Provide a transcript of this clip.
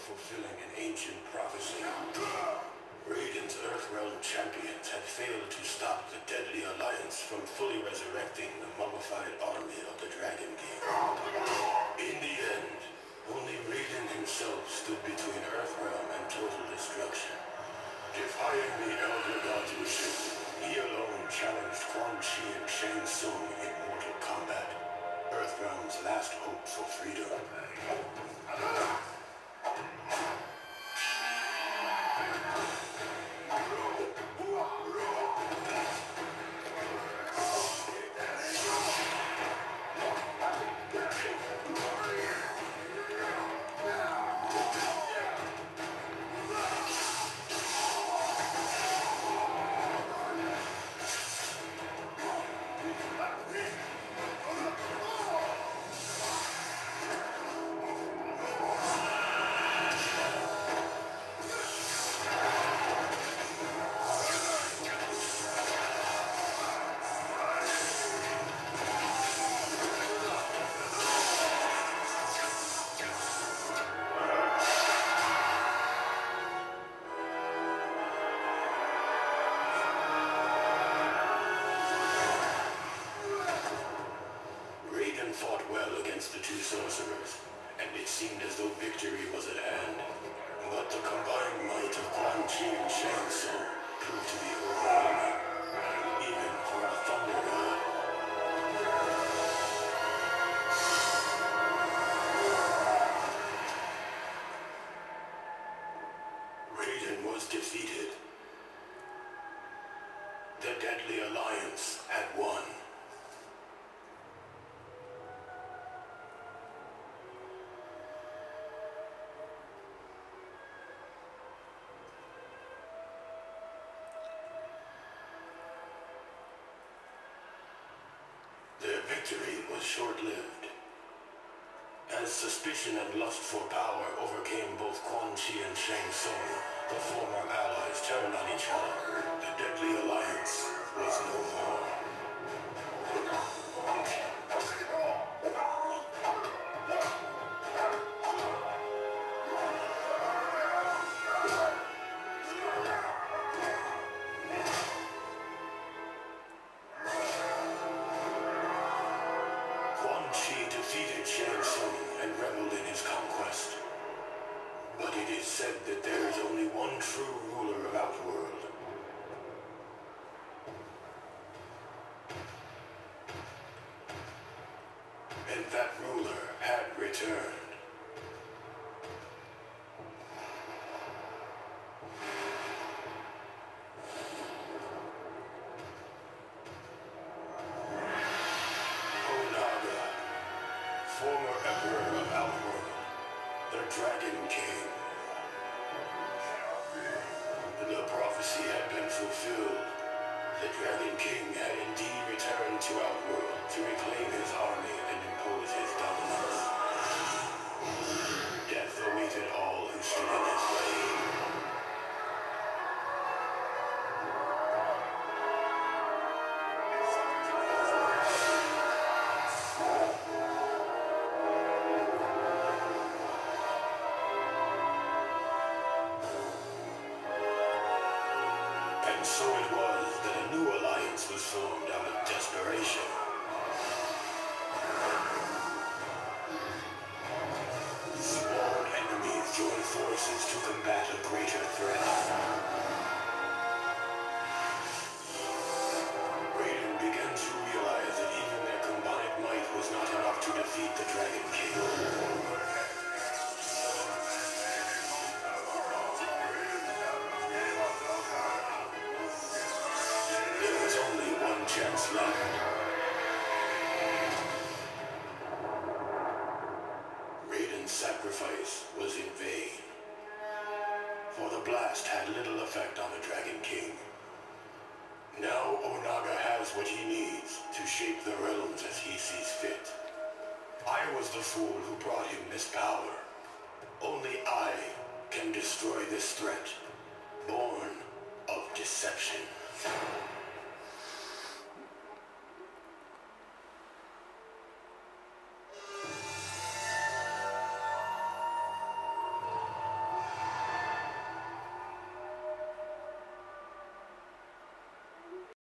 fulfilling an ancient prophecy. Raiden's Earthrealm champions had failed to stop the Deadly Alliance from fully resurrecting the mummified army of the Dragon King. In the end, only Raiden himself stood between Earthrealm and total destruction. Defying the Elder God's wishes, he alone challenged Quan Chi and Shang Tsung in mortal combat, Earthrealm's last hope for freedom. Fought well against the two sorcerers, and it seemed as though victory was at hand. But the combined might of Quan Chi and Shang Tsung proved to be overwhelming, even for a Thunder God. Raiden was defeated. The Deadly Alliance had won. Their victory was short-lived. As suspicion and lust for power overcame both Quan Chi and Shang Tsung, the former allies turned on each other. The Deadly Alliance was no more. Quan Chi defeated Shang Tsung and reveled in his conquest. But it is said that there is only one true ruler of Outworld. And that ruler had returned. Former Emperor of Outworld, the Dragon King. The prophecy had been fulfilled. The Dragon King had indeed returned to Outworld to reclaim his army and impose his dominance. Death awaited all who stood in his way. And so it was that a new alliance was formed out of desperation. Sworn enemies joined forces to combat a greater threat. Raiden began to realize that even their combined might was not enough to defeat the Dragon King. Chance left. Raiden's sacrifice was in vain, for the blast had little effect on the Dragon King. Now Onaga has what he needs to shape the realms as he sees fit. I was the fool who brought him this power. Only I can destroy this threat, born of deception.